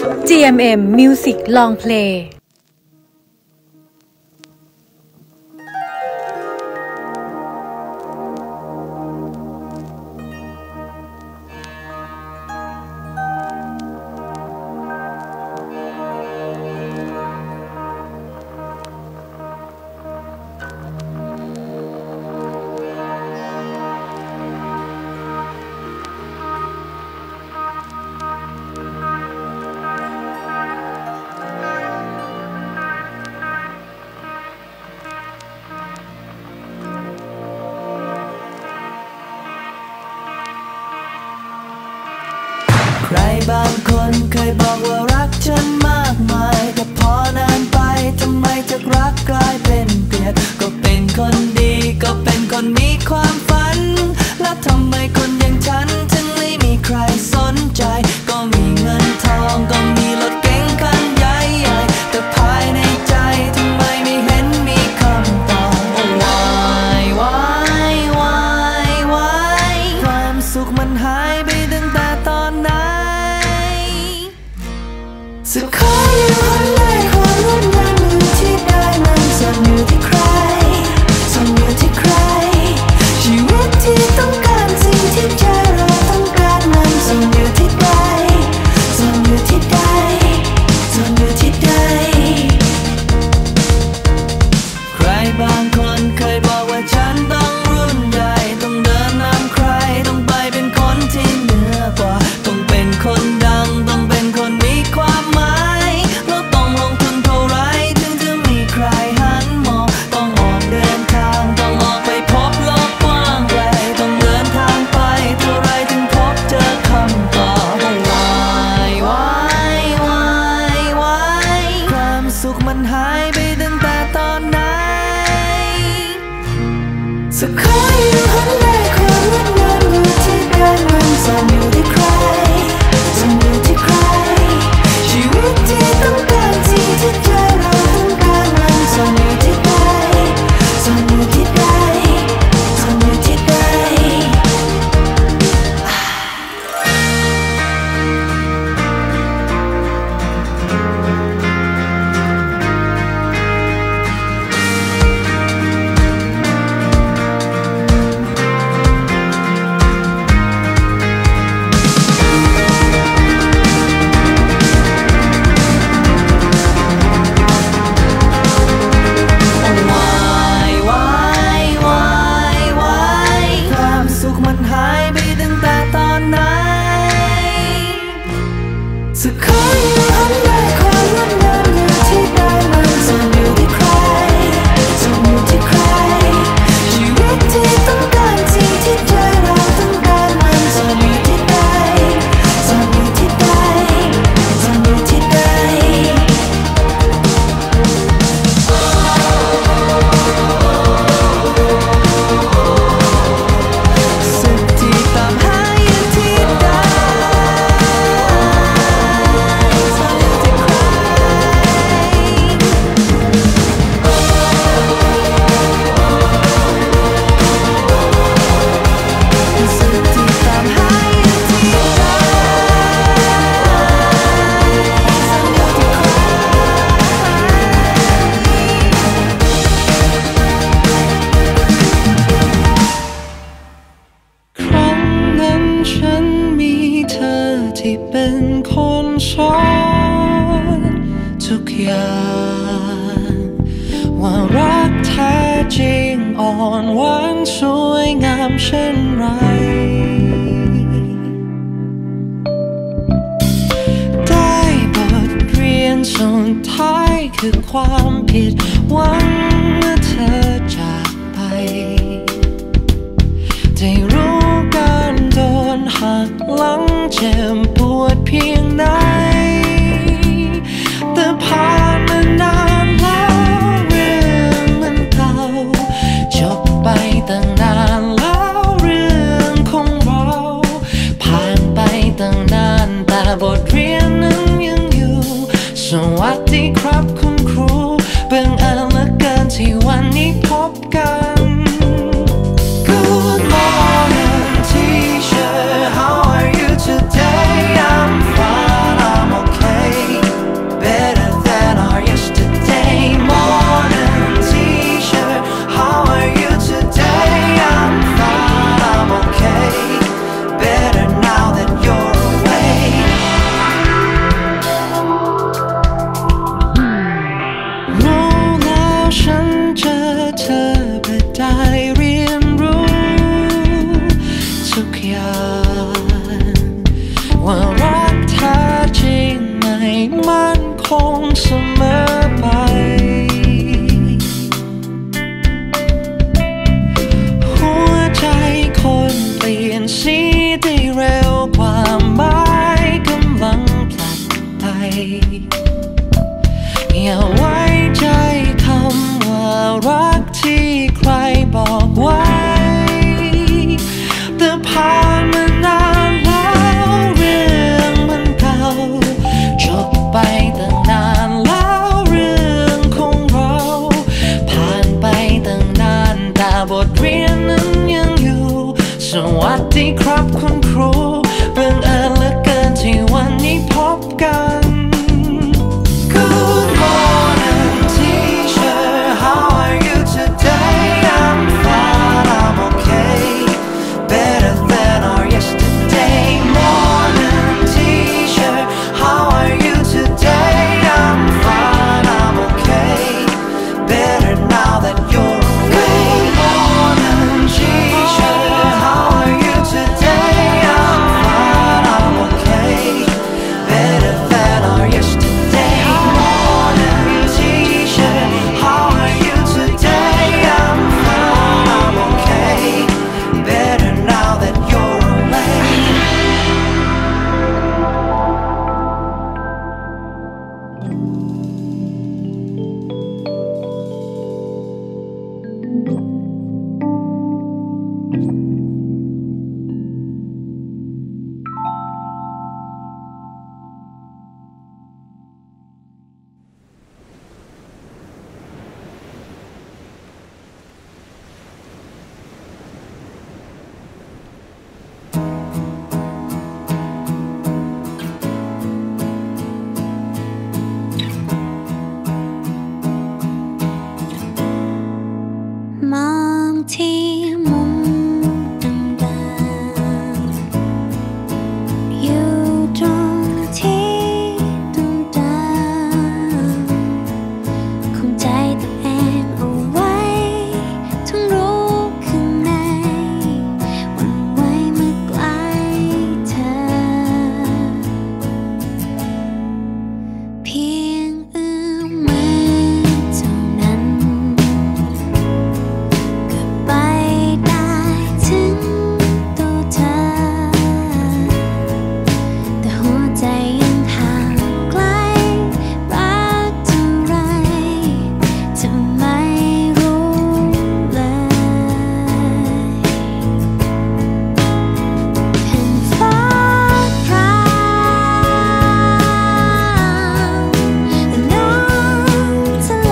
GMM Music Long Play ใครบางคนเคยบอกว่ารักฉันมากมายแต่พอนานไปทำไมจากรักกลายเป็นเกลียดก็เป็นคนดีก็เป็นคนมีความฝันแล้วทำไมคนอย่างฉันถึงไม่มีใครสนใจก็มีเงินทองก็มีรถเก๋งคันใหญ่ๆแต่ภายในใจทำไมไม่เห็นมีคำตอบ Why ความสุขมันหายไปตั้งแต่ตอนไหนสุดขออยู่คนแรกความงดงามอยู่ที่ได้มันซ่อนอยู่ที่ใครซ่อนอยู่ที่ใครชีวิตที่ต้องการสิ่งที่ใจเราต้องการมันซ่อนอยู่ที่ใดซ่อนอยู่ที่ใดซ่อนอยู่ที่ใดใครบางคนเคยบอกว่าฉันต้องรุ่นใหญ่ต้องเดินนำใครต้องไปเป็นคนที่เหนือกว่าต้องเป็นคนดังต้องเป็นคนมีความหมายแล้วต้องลงทุนเท่าไรถึงจะมีใครหันมองต้องออกเดินทางต้องออกไปพบโลกกว้างไกลต้องเดินทางไปเท่าไรถึงพบเจอคำตอบ Why ความสุขมันหายไปตั้งแต่ตอนไหนสุดขออยู่คนแรกความงดงามอยู่ที่ได้มันซ่อนอยู่ที่ใครซ่อนอยู่ที่ใครชีวิตที่ต้องการสิ่งที่ใจเราต้องการมันซ่อนอยู่ที่ใดซ่อนอยู่ที่ใดซ่อนอยู่ที่ใดความสุขมันหายไปตั้งแต่ตอนไหนสุดขออยู่คนแรกความงดงามอยู่ที่ได้มันซ่อนอยู่ที่ใครซ่อนอยู่ที่ใครชีวิตที่ต้องการสิ่งที่ใจเราต้องการมันซ่อนอยู่ที่ใดซ่อนอยู่ที่ใดซ่อนอยู่ที่ใดสุขที่ตามหาอยู่ที่ใดซ่อนอยู่ที่ใครสุขที่ตามหาอยู่ที่ใดซ่อนอยู่ที่ใครครั้งนั้นฉันมีเธอที่เป็นคนสอนทุกอย่างว่ารักแท้จริงอ่อนหวานสวยงามเช่นไรได้บทเรียนสุดท้ายคือความผิดหวังเมื่อเธอจากไปได้รู้การโดนหักหลังเจ็บปวดเพียงไหนแต่ผ่านมานานแล้วเรื่องมันเก่าจบไปตั้งนานแล้วเรื่องของเราผ่านไปตั้งนานแต่บทเรียนนั้นยังอยู่สวัสดีครับคุณครูบังเอิญเหลือเกินที่วันนี้พบกัน Good morning teacher how are you today I'm fine I'm okay งเสมอไปหัวใจคนเปลี่ยนสีได้เร็วกว่าไม้กำลังผลัดไปอย่าไว้ใจคำว่ารักที่ใครบอกไว้แต่ผ่านมานานแล้วเรื่องมันเก่าจบไปตั้งนานแล้วเรื่องของเราผ่านไปตั้งนานแต่บทเรียนนั้นยังอยู่สวัสดีครับคุณครูบังเอิญเหลือเกินที่วันนี้พบกัน Good morning teacher how are you today I'm fine I'm okay better than our yesterday morning teacher how are you today I'm fine I'm okay better now that you're away morning teacher how are you today I'm fine I'm okay better than our yesterday morning teacher how are you today I'm fine I'm okay better now that you're away มองที่มุมดำๆอยู่ตรงที่ดำๆคงใจตัวเองเอาไว้ทั้งรู้ข้างในหวั่นไหวเมื่อใกล้เธอเพียงเอื้อมมือเท่านั้นไปได้ถึงตัวเธอแต่หัวใจยังห่างไกลรักเท่าไรเธอไม่รู้เลยแผ่นฟ้าพรางน้ำทะเล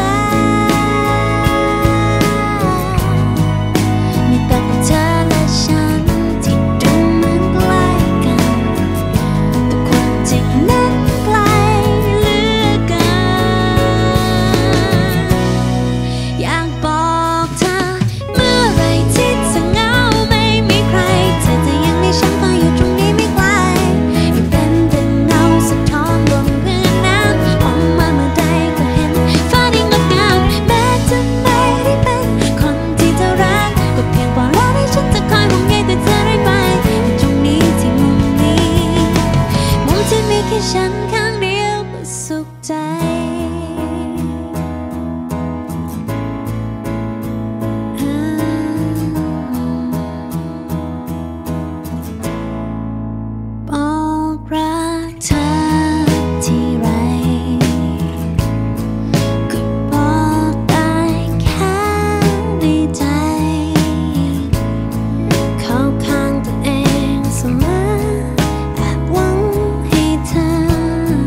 มีแต่เธอและฉันที่ดูเหมือนใกล้กันแต่ความจริงนั้นไกลเหลือเกินอยากบอกเธอเมื่อไรที่เธอเหงาไม่มีใครเธอจะยังมีฉันคอยอยู่ตรงนี้ไม่ไกลอย่าเป็นดังเงาสะท้อนบนพื้นน้ำมองมาเมื่อใดก็เห็นฟ้าที่งดงามแม้จะไม่ได้เป็นคนที่เธอรักก็เพียงเพราะรักให้ฉันจะคอยห่วงใยแต่เธอเรื่อยไปอยู่ตรงนี้ที่มุมนี้มุมที่มีแค่ฉันข้างเดียวก็สุขใจบอกรักเธอที่ไรก็บอกได้แค่ในใจเข้าข้างตัวเองเสมอแอบหวังให้เธอ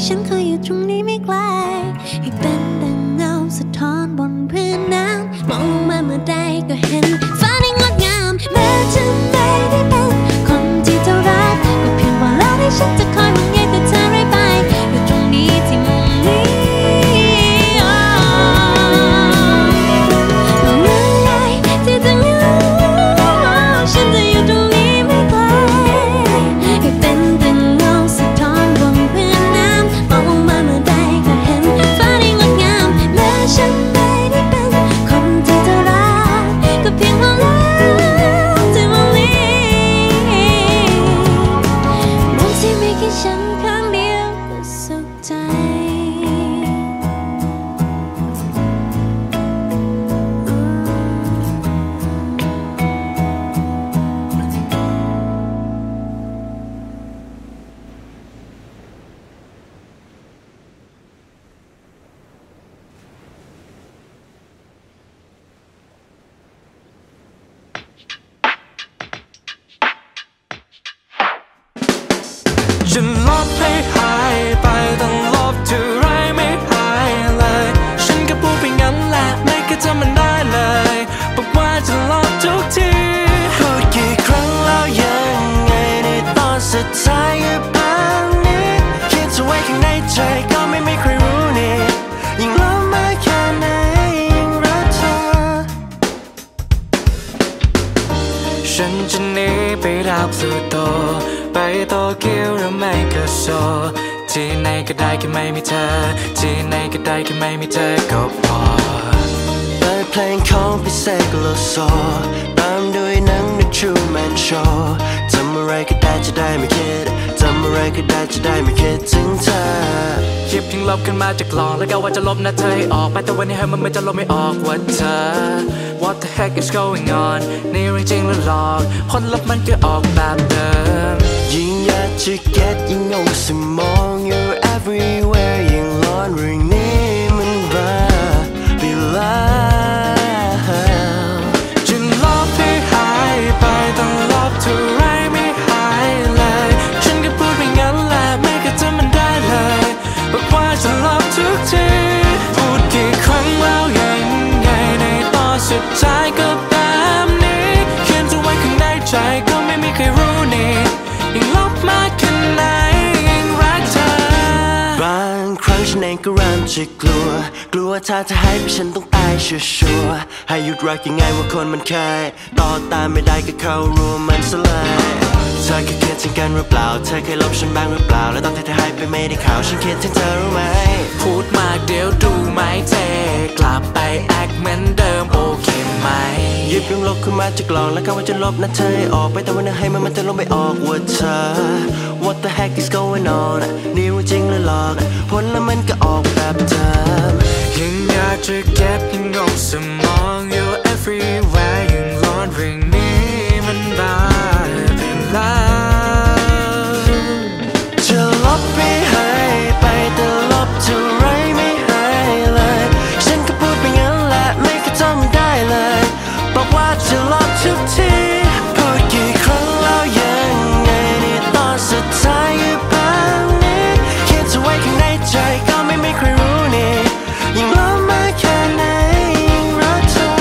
ฉันเคยอยู่ตรงนี้ไม่ไกลให้เป็นดังเงาสะท้อนบนพื้นน้ำมองลงมาเมื่อใดก็เห็นฟ้าที่งดงามแม้จะไม่ได้เป็นคนที่เธอรักก็เพียงว่าแล้วที่ฉันจะคอยห่วงใยแต่เธอไร้ไปอยู่ตรงนี้ที่มุมนี้เมื่อไหร่ที่จะเหงาฉันจะอยู่ตรงนี้ไม่ไกลให้เป็นดังเงาสะท้อนบนพื้นน้ำมองลงมาเมื่อใดก็เห็นฟ้าที่งดงามแม้ฉันไม่ได้เป็นคนที่เธอรักก็เพียงพอแล้วที่มุมนี้มุมที่มีแค่ฉันข้างเดียวก็สุขใจฉันลบให้หายไปต้องลบเท่าไรไม่หายเลยฉันก็พูดไปงั้นแหละไม่เคยทำมันได้เลยบอกว่าจะลบทุกทีพูดกี่ครั้งแล้วยังไงในตอนสุดท้ายก็แบบนี้คิดจะไว้ข้างในใจก็ไม่มีใครรู้นี่ยิ่งลบมาแค่ไหนยิ่งรักเธอฉันจะหนีไปดาวพลูโตไปโตเกียวหรือไม่ก็โซที่ไหนก็ได้แค่ไม่มีเธอที่ไหนก็ได้แค่ไม่มีเธอก็พอเปิดเพลงของพี่เสกโลโซตามด้วยหนัง The Truman Show ทำอะไรก็ได้จะได้ไม่คิดทำอะไรก็ได้จะได้ไม่คิดถึงเธอหยิบทิ้งลบขึ้นมาจากกล่องแล้วก็ว่าจะลบหน้าเธอให้ออกไปแต่วันนี้ให้มันไม่จะลบไม่ออกว่าเธอ What the heck is going on นี่เรื่องจริงหรือหลอกผลลัพธ์มันก็ออกแบบเดิมยิ่งอยากจะ get ยิ่งงงสมอง You're everywhere ยิ่งร้อนเรื่องนี้มันบ้าไปแล้วจะลบให้หายไปต้องลบเท่าไรไม่หายเลยฉันก็พูดไปงั้นแหละไม่เคยทำมันได้เลยบอกว่าจะลบทุกทีพูดกี่ครั้งแล้วยังไงในตอนสุดท้ายก็แบบนี้เขียนจะไว้ข้างในใจก็ไม่มีใครรู้นี่ยิ่งลบมากแค่ไหนยิ่งรักเธอบางครั้งฉันเองก็เริ่มจะกลัวถ้าจะให้ไปฉันต้องตายชัวร์ให้หยุดรักยังไงว่าคนมันเคยต่อตามไม่ได้ก็เข้ารวมมันสลายเธอเคยคิดถึงกันหรือเปล่าเธอเคยลบฉันบ้างหรือเปล่าแล้วตอนที่เธอหายไปไม่ได้ข่าวฉันคิดถึงเธอรู้ไหมพูดมากเดี๋ยวดูไม่เทกลับไปแอคเหมือนเดิมโอเคไหมหยิบเรื่องลบขึ้นมาจากกล่องแล้วก็ว่าจะลบหน้าเธอให้ออกไปแต่วันนี้ให้มันจะลบไม่ออกว่าเธอ What the heck is going on นี่รู้จริงหรือหลอกผลแล้วมันก็ออกแบบเดิมยิ่งอยากจะเก็บยิ่งงงสมอง You're everywhere ยิ่งร้อนเรื่องนี้มันบ้าไปแล้วจะลบไม่หายไปแต่ลบเท่าไรไม่หายเลยฉันก็พูดไปงั้นแหละไม่เคยทำได้เลยบอกว่าจะลบทุกทีพูดกี่ครั้งแล้วยังไงในตอนสุดท้ายก็แบบนี้คิดจะไว้ข้างในใจก็ไม่มีใครรู้นี่ยิ่งลบมาแค่ไหนยิ่งรักเธอ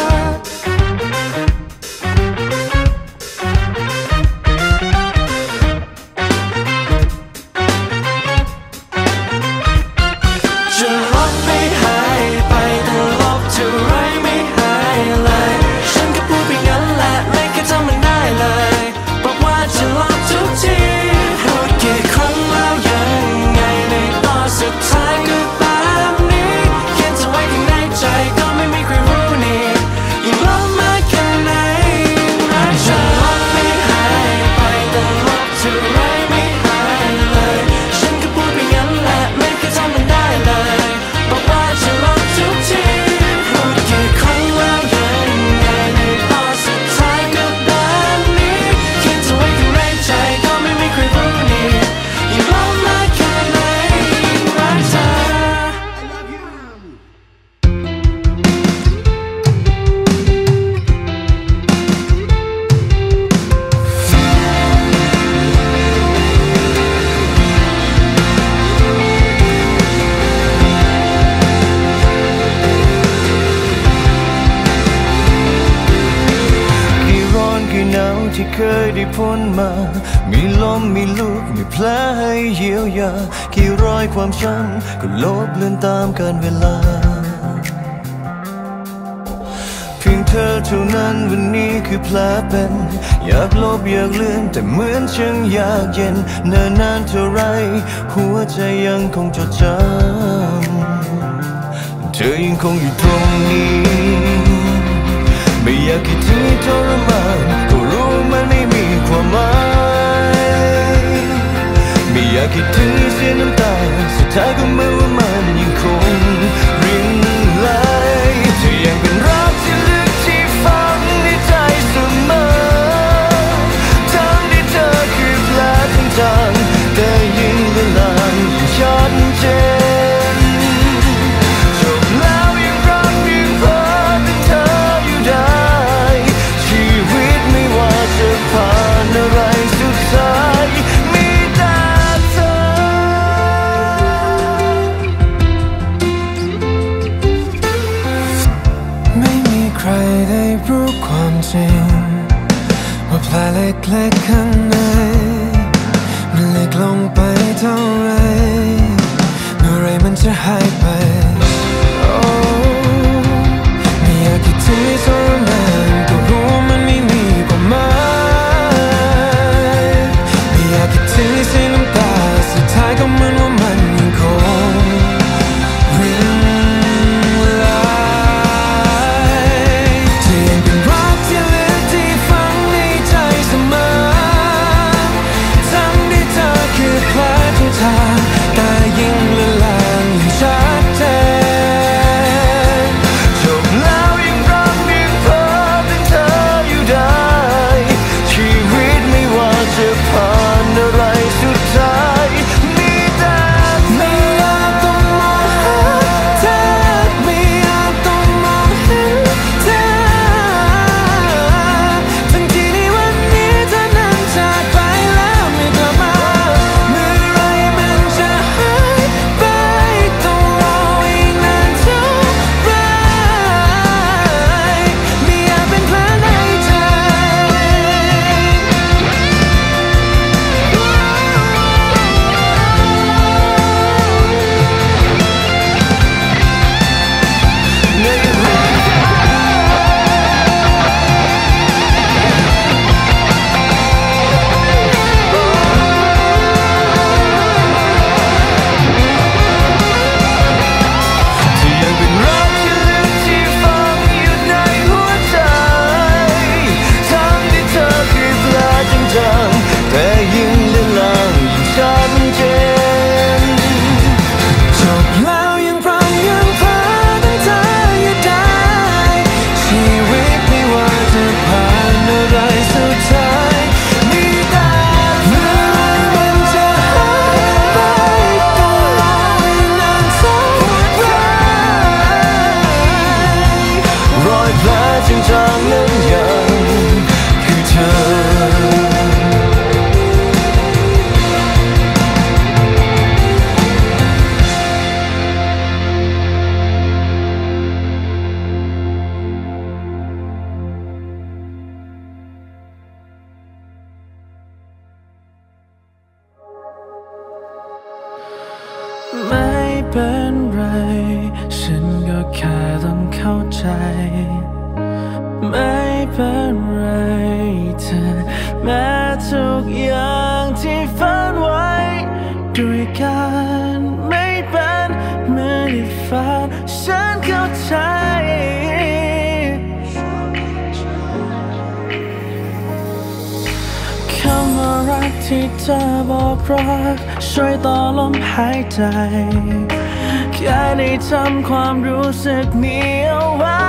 จะลบไม่หายไปแต่ลบเท่าไรไม่หายเลยฉันก็พูดไปงั้นแหละไม่เคยทำมันได้เลยบอกว่าจะลบทุกทีพูดกี่ครั้งแล้วยังไงในตอนสุดท้ายก็ได้พ้นมามีล้มมีลุกมีแผลให้เยียวยากี่รอยความช้ำก็ลบเลือนตามกาลเวลาเพียงเธอเท่านั้นวันนี้คือแผลเป็นอยากลบอยากเลือนแต่เหมือนช่างยากเย็นเนิ่นนานเท่าไรหัวใจยังคงจดจำเธอยังคงอยู่ตรงนี้ไม่อยากคิดถึงทรมานก็รู้มันไม่มีความหมายไม่อยากคิดถึงเสียน้ำตาสุดท้ายก็ไม่ว่ามันยังคงรินไหลเธอยังเป็นรักที่ลึกที่ฝังในใจเสมอทั้งที่เธอคือแผลทั้งจางแต่ยิ่งเวลายิ่งชัดเจนจบแล้วยังรักยังเพ้อถึงเธออยู่ได้ชีวิตไม่ว่าจะผ่านอะไรสุดท้ายมีแต่เธอไม่มีใครได้รู้ความจริงว่าแผลเล็กๆข้างในมันเล็กลงไปเท่าไรเมื่อไรมันจะหายไปไม่อยากคิดถึงให้ทรมานก็รู้มันไม่มีความหมายไม่อยากคิดถึงให้เสียน้ำตาสุดท้ายก็เหมือนว่ามันยังคงรินไหลเธอยังเป็นรักที่ลึกที่ฝังในใจเสมอทั้งที่เธอคือแผลที่ทางแต่ยิ่งละลายยิ่งชัดเจนจบแล้วยังรักยังเพ้อถึงเธออยู่ได้ชีวิตไม่ว่าจะผ่านอะไรสุดท้ายมีแต่ไม่อยากต้องมองหาเธอไม่อยากต้องมองเห็นเธอทั้งที่ในวันนี้เธอนั้นจากไปแล้วไม่กลับมาเมื่อไรมันจะหายไปต้องรออีกนานเท่าไรไม่อยากเป็นแผลในใจที่ยังเป็นรักที่ลึกที่ฝังอยู่ในหัวใจทั้งที่เธอคือแผลจางๆแต่ยิ่งเลือนลางยิ่งชัดเจนจบแล้วยังรักยังเพ้อถึงเธออยู่ได้ชีวิตไม่ว่าจะผ่านอะไรสุดท้ายมีแต่เมื่อไรมันจะหายไปต้องรออีกนานเท่าไรรอยแผลจางๆนั้นยังคือเธอไม่เป็นไรฉันก็แค่ต้องเข้าใจไม่เป็นไรเธอแม้ทุกอย่างที่ฝันไว้ด้วยกันไม่เป็นเหมือนที่ฝันฉันเข้าใจคำว่ารักที่เธอบอกรักช่วยต่อลมหายใจแค่ได้ทำความรู้สึกนี้เอาไว้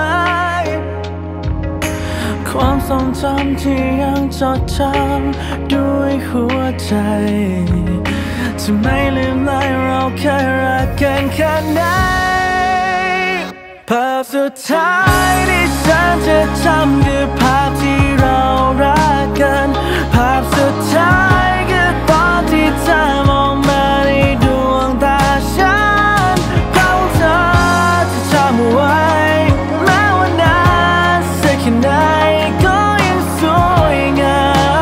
ความทรงจำที่ยังจดจำด้วยหัวใจจะไม่ลืมเลยเราเคยรักกันแค่ไหนภาพสุดท้ายที่ฉันจะจำคือภาพที่เรารักกันภาพสุดท้ายคือตอนที่เธอมองมาในดวงตาฉันเพราะเธอจะจำเอาไว้แม้ว่านานสักแค่ไหนก็ยังสวยงาม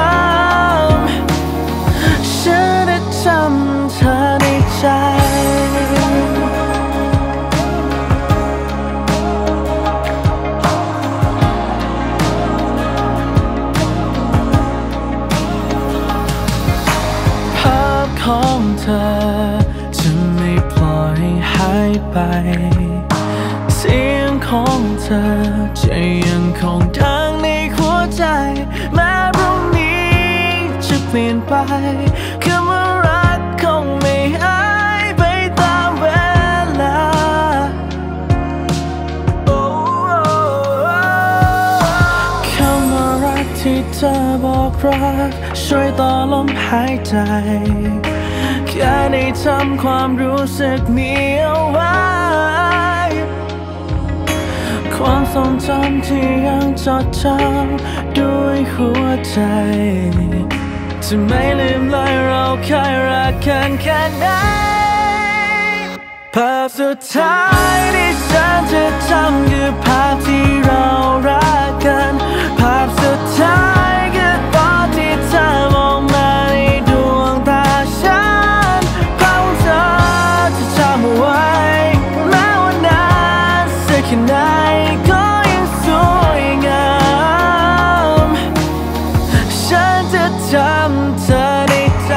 ไปเสียงของเธอจะยังคงดังในหัวใจแม้พรุ่งนี้จะเปลี่ยนไปคำว่ารักคงไม่หายไปตามเวลาคำว่ารักที่เธอบอกรักช่วยต่อลมหายใจแค่ได้ทำความรู้สึกนี้เอาไว้ความทรงจำที่ยังจดจำด้วยหัวใจจะไม่ลืมเลยเราเคยรักกันแค่ไหนภาพสุดท้ายที่ฉันจะจำคือภาพที่เรารักกันภาพสุดท้ายคือตอนที่เธอมองมาในดวงตาฉันภาพของเธอจะจำเอาไว้แม้ว่านานสักแค่ไหนก็ยังสวยงามฉันจะจำเธอในใจ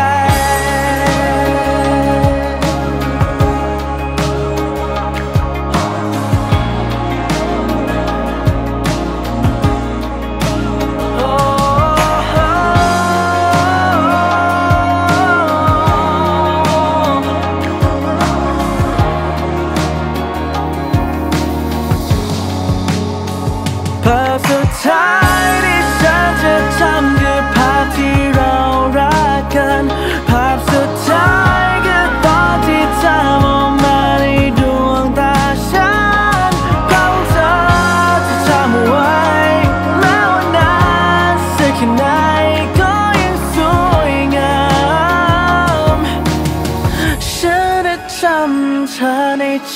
ภาพสุดท้ายที่ฉันจะจำคือภาพที่เรารักกันภาพสุดท้ายคือตอนที่เธอมองมาในดวงตาฉันภาพของเธอจะจำเอาไว้แม้ว่านานสักแค่ไหนก็ยังสวยงามฉันจะจำเธอในใจ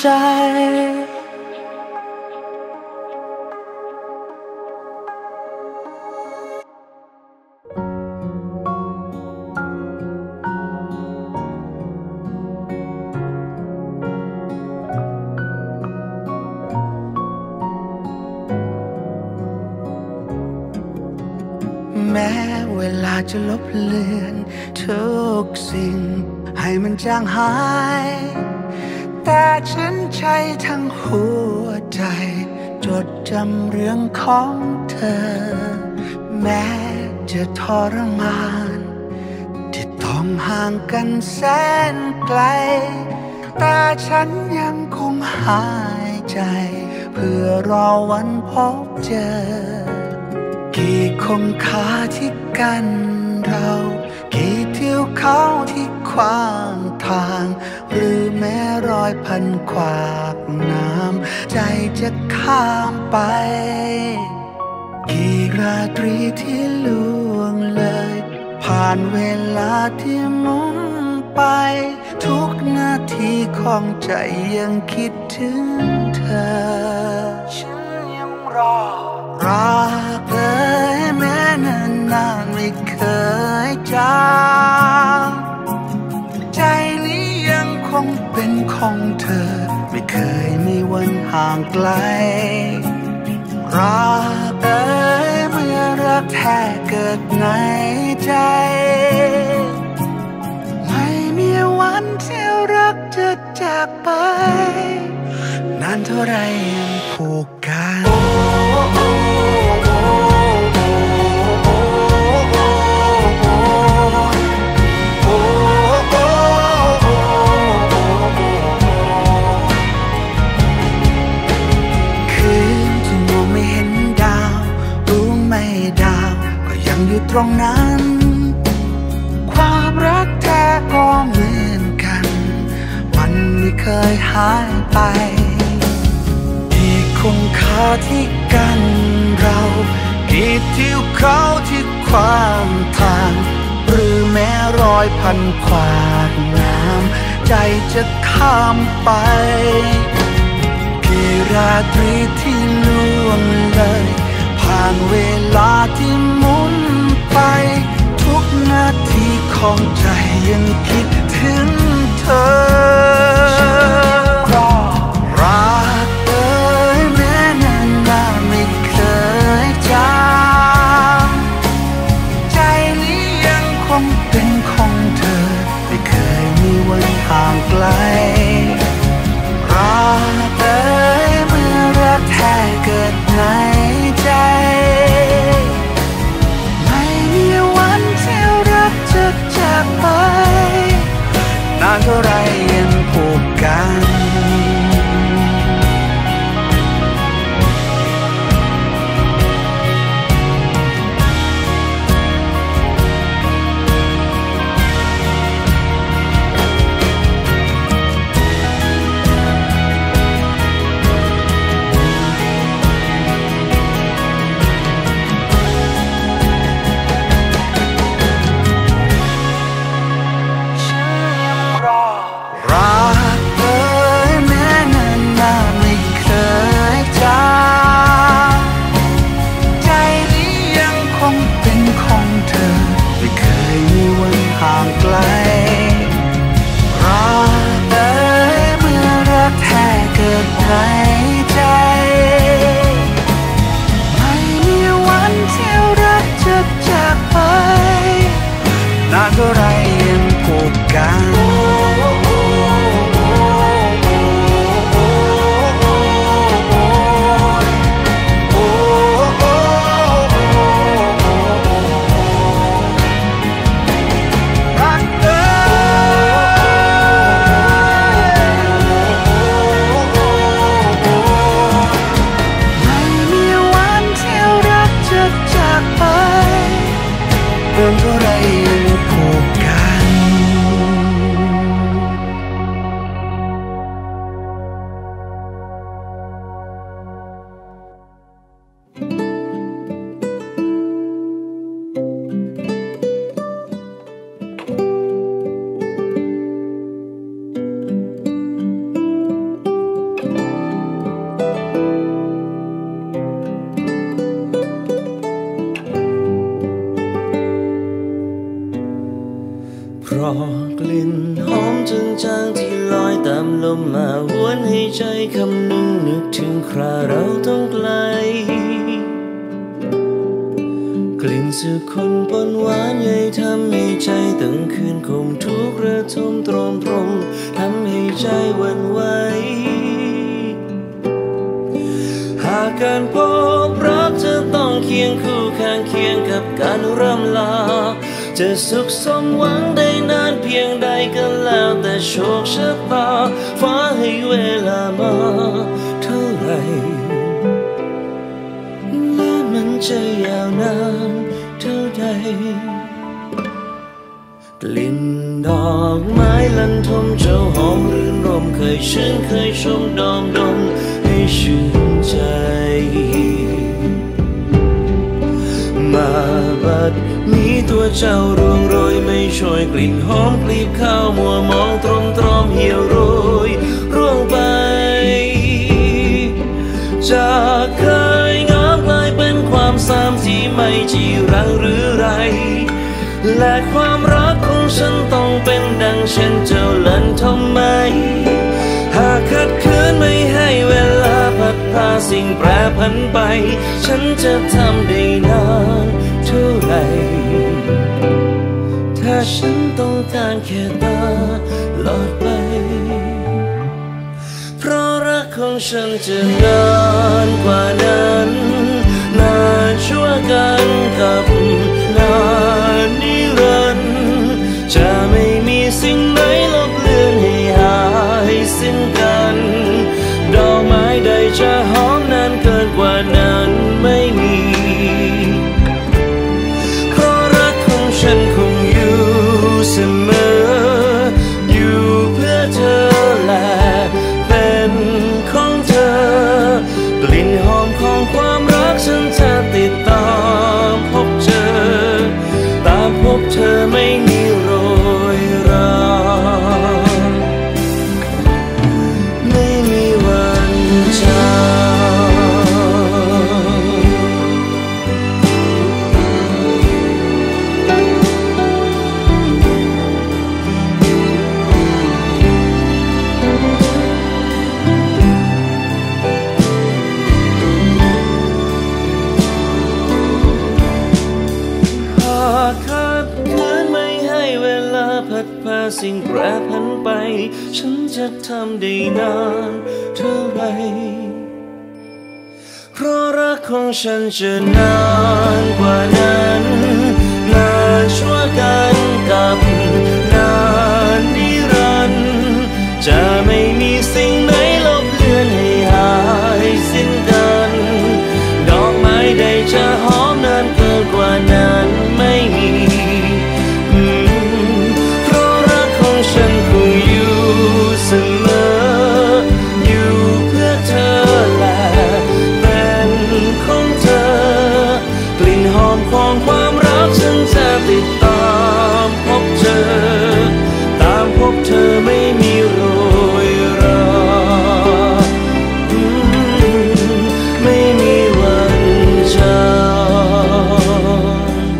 แม้เวลาจะลบเลือนทุกสิ่งให้มันจางหายแต่ฉันใช้ทั้งหัวใจจดจำเรื่องของเธอแม้จะทรมานที่ต้องห่างกันแสนไกลแต่ฉันยังคงหายใจเพื่อรอวันพบเจอกี่คงคาที่กันเรากี่ทิวเขาที่ขวางทางหรือแม้รอยพันขวากน้ำใจจะข้ามไปกี่ราตรีที่ล่วงเลยผ่านเวลาที่หมุนไปทุกนาทีของใจยังคิดถึงเธอฉันยังรอรักเลยแม้นานๆไม่เคยจางใจนี้ยังคงเป็นของเธอไม่เคยมีวันห่างไกลรักเลยเมื่อรักแท้เกิดในใจไม่มีวันที่รักจะจากไปนานเท่าไรยังผูกกันอยู่ตรงนั้นความรักแท้ก็เหมือนกันมันไม่เคยหายไปที่คงคาที่กันเรากี่ทิวเขาที่ขวางทางหรือแม้รอยพันขวากน้ำใจจะข้ามไปกี่ราตรีที่ล่วงเลยผ่านเวลาที่หมุนไปทุกนาทีของใจยังคิดถึงเธอรักเอ่ยแม้นานๆไม่เคยจางใจนี้ยังคงเป็นของเธอไม่เคยมีวันห่างไกลรัมมาหวนให้ใจคำนึงนึกถึงคราเราต้องไกลกลิ่นสุคนปนหวานใหญ่ทำให้ใจตั้งคืนคงทุกข์ระทมตรมตรมทำให้ใจหวั่นไหวหากการพบรักจะต้องเคียงคู่ข้างเคียงกับการร่ำลาจะสุขสมหวังได้นานเพียงใดก็แล้วแต่โชคชะตาฟ้าให้เวลามาเท่าไรและมันจะยาวนานเท่าใดกลิ่นดอกไม้ลันทมเจ้าหอมรื่นรมเคยชื่นเคยชมดอมดมให้ชื่นใจมาบัดนี้ตัวเจ้าร่วงโรยไม่ช่วยกลิ่นหอมกลีบข้าวมัวมองตรมตรอมเหี่ยวโรยร่วงไปจากเคยงามกลายเป็นความซ้ำที่ไม่จีรังหรือไรและความรักของฉันต้องเป็นดังเช่นเจ้าเล่นทำไมหากขัดขืนไม่ให้เวลาพัดพาสิ่งแปรผันไปฉันจะทำได้นานเท่าไรถ้าฉันต้องการแค่ตาลอดไปเพราะรักของฉันจะนานกว่านั้นนานชั่วกันกับนานนิรันดร์จะไม่มีสิ่งไหนลบเลือนให้หายสิ้นกันดอกไม้ใดจะหอมนานเกินกว่านั้นไม่มีเพราะรักของฉันคงอยู่เสมออยู่เพื่อเธอและเป็นของเธอกลิ่นหอมของความรักฉันจะติดตามพบเจอตามพบเธอไม่มีโรยราไม่มีวันจสิ่งแปรผันไปฉันจะทำได้นานเท่าไรเพราะรักของฉันจะนานกว่านั้นนานชั่วกันกับนานนิรันดร์จะไม่มีสิ่งไหนลบเลือนให้หายสิ้นกันดอกไม้ใดจะหอมนานเกินกว่านั้นไม่มีฉันคงอยู่เสมออยู่เพื่อเธอและเป็นของเธอกลิ่นหอมของความรักฉันจะติดตามพบเจอตามพบเธอไม่มีโรยราไม่มีวันจาง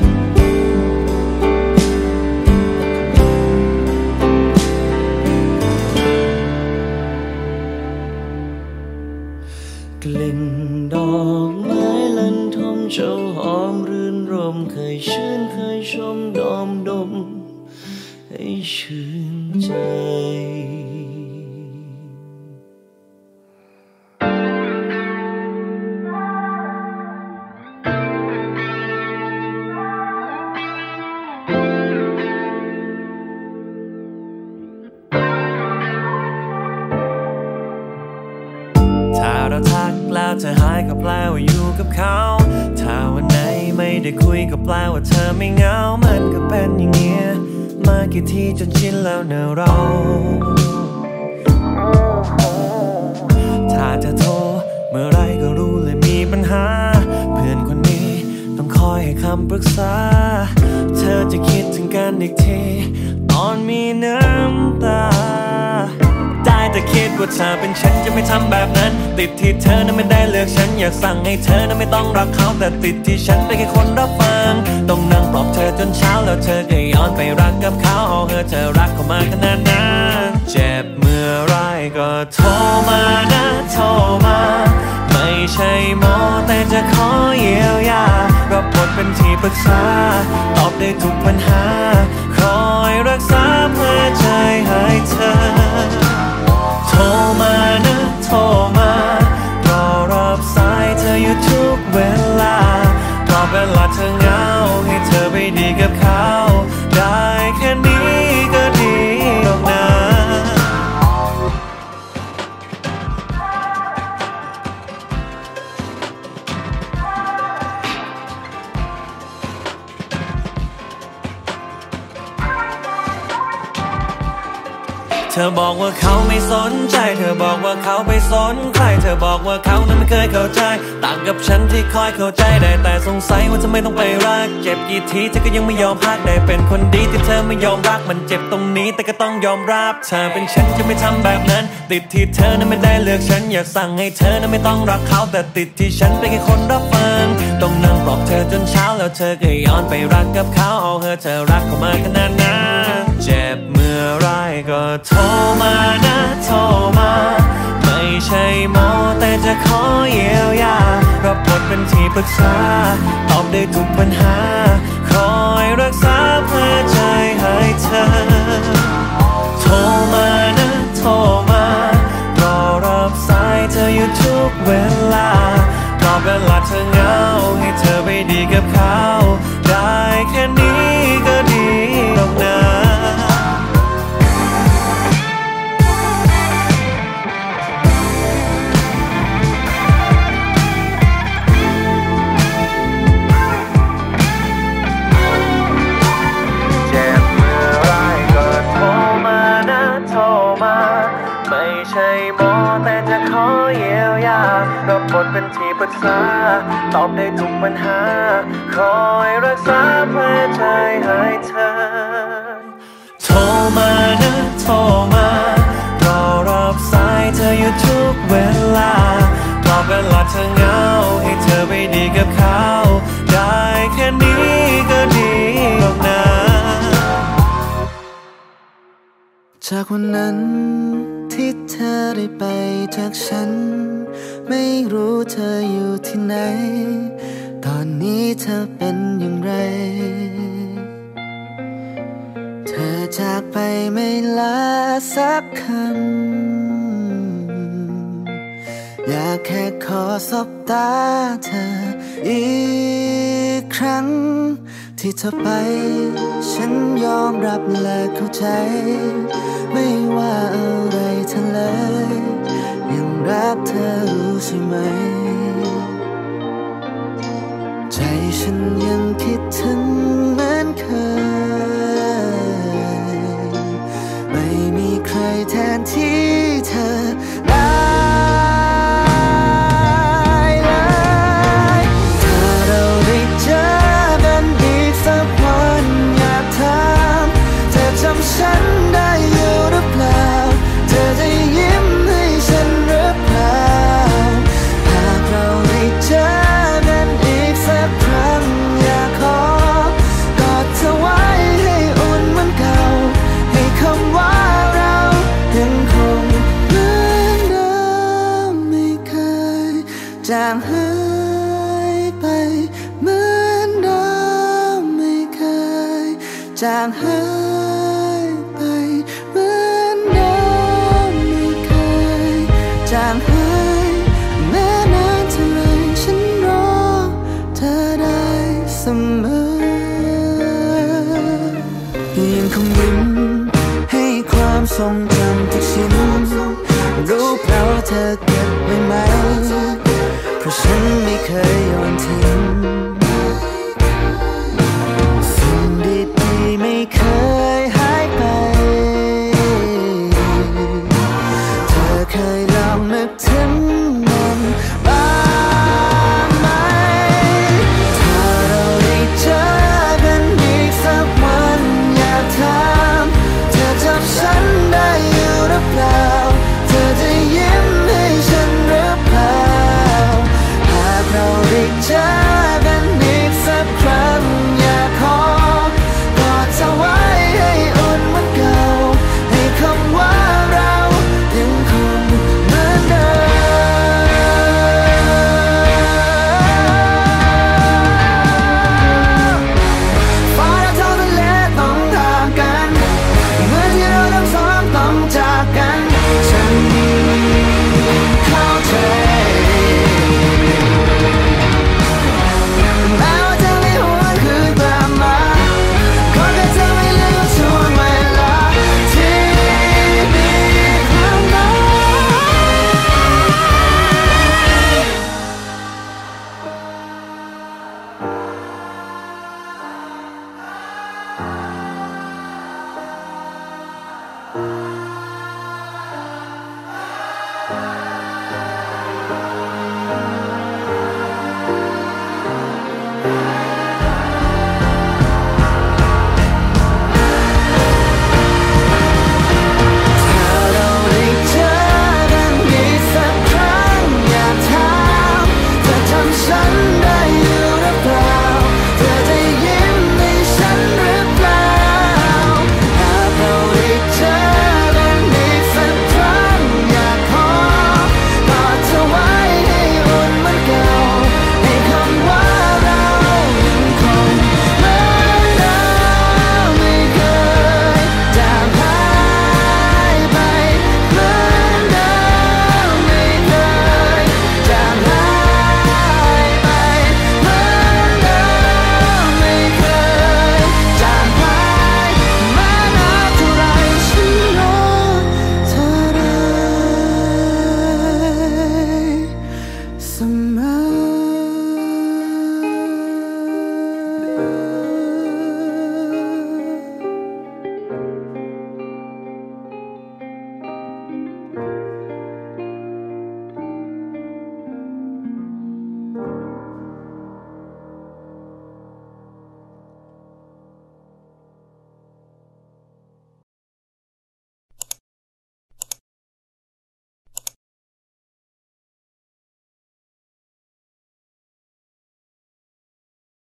กลิ่นดอกไม้ลันทมเจ้าหอมรื่นรมเคยชื่นเคยชมดอมดมให้ชื่นใจเธอหายก็แปลว่าอยู่กับเขาถ้าวันไหนไม่ได้คุยก็แปลว่าเธอไม่เหงามันก็เป็นอย่างเงี้ยมากี่ทีจนชินแล้วเนอะเราถ้าเธอโทรเมื่อไรก็รู้เลยมีปัญหาเพื่อนคนนี้ต้องคอยให้คำปรึกษาเธอจะคิดถึงกันอีกทีตอนมีน้ำตาได้แต่คิดว่าเธอเป็นฉันจะไม่ทำแบบนั้นติดที่เธอนั้นไม่ได้เลือกฉันอยากสั่งให้เธอนั้นไม่ต้องรักเขาแต่ติดที่ฉันเป็นแค่คนรับฟังต้องนั่งปลอบเธอจนเช้าแล้วเธอก็ย้อนไปรักกับเขาเอาเธอรักเขามาขนาดนั้นเจ็บมือมื่อไรก็โทรมานะโทรมาไม่ใช่หมอแต่จะขอเยียวยารับบทเป็นที่ปรึกษาตอบได้ทุกปัญหาคอยรักษาเพื่อใจให้เธอโทรมานะโทรมารอรับสายเธออยู่ทุกเวลาตอบเวลาเธอเหงาให้เธอไปดีกับเขาได้แค่นี้ก็ดีหรอกนะเธอบอกว่าเขาไม่สนใจเธอบอกว่าเขาไปสนใครเธอบอกว่าเขานั้นไม่เคยเข้าใจต่างกับฉันที่คอยเข้าใจได้แต่สงสัยว่าทำไมต้องไปรักเจ็บกี่ทีเธอก็ยังไม่ยอมพักได้เป็นคนดีที่เธอไม่ยอมรักมันเจ็บตรงนี้แต่ก็ต้องยอมรับเธอเป็นฉันจะไม่ทำแบบนั้นติดที่เธอนั้นไม่ได้เลือกฉันอยากสั่งให้เธอนั้นไม่ต้องรักเขาแต่ติดที่ฉันเป็นแค่คนรับฟังต้องนั่งปลอบเธอจนเช้าแล้วเธอก็ย้อนไปรักกับเขาเอาเธอรักเขามาขนาดนั้นเจ็บเมื่อไรก็โทรมานะโทรมาไม่ใช่หมอแต่จะขอเยียวยารับบทเป็นที่ปรึกษาตอบได้ทุกปัญหาคอยรักษาเพื่อใจให้เธอโทรมานะโทรมารอรับสายเธออยู่ทุกเวลาตอบเวลาเธอเหงาให้เธอไปดีกับเขาได้แค่นี้ก็ดีหรอกนะรับบทเป็นที่ปรึกษาตอบได้ทุกปัญหาคอยรักษาเพื่อใจให้เธอโทรมานะโทรมารอรับสายเธออยู่ทุกเวลาตอบเวลาเธอเหงาให้เธอไปดีกับเขาได้แค่นี้ก็ดีหรอกนะจากวันนั้นที่เธอได้ไปจากฉันไม่รู้เธออยู่ที่ไหนตอนนี้เธอเป็นอย่างไรเธอจากไปไม่ลาสักคำอยากแค่ขอสบตาเธออีกครั้งที่เธอไปฉันยอมรับและเข้าใจไม่ว่าอะไรเธอเลยยังรักเธอรู้ใช่ไหมใจฉันยังคิดถึงเหมือนเคยไม่มีใครแทนที่เธอได้เลยถ้าเราได้เจอกันอีกสักวันอยากถามเธอจำฉันได้อยู่หรือเปล่าเธอจะยิ้มให้ฉันหรือเปล่าหากเราได้เจอกันอีกสักครั้งอยากขอกอดเธอไว้ให้อุ่นเหมือนเก่าให้คำว่าเรายังคงเหมือนเดิมไม่เคยจางหายไปเหมือนเดิมไม่เคยจางหายไปเหมือนเดิมไม่เคยจางหายแม้นานเท่าไรฉันรอเธอได้เสมอยังคงยิ้มให้ความทรงจำทุกชิ้นรู้เปล่าเธอเก็บไว้ไหมเพราะฉันไม่เคยโยนทิ้ง